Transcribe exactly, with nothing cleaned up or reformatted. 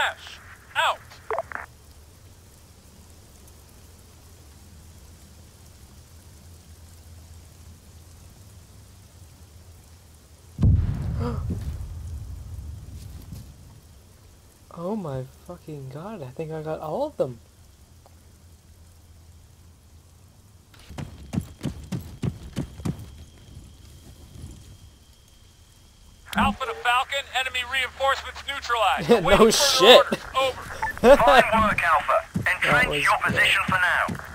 Flash! Out! Oh my fucking god, I think I got all of them. Alpha to Falcon, enemy reinforcements neutralized. No Awaiting further shit. orders. Over. Fine work, Alpha. Entrench was your good. position for now.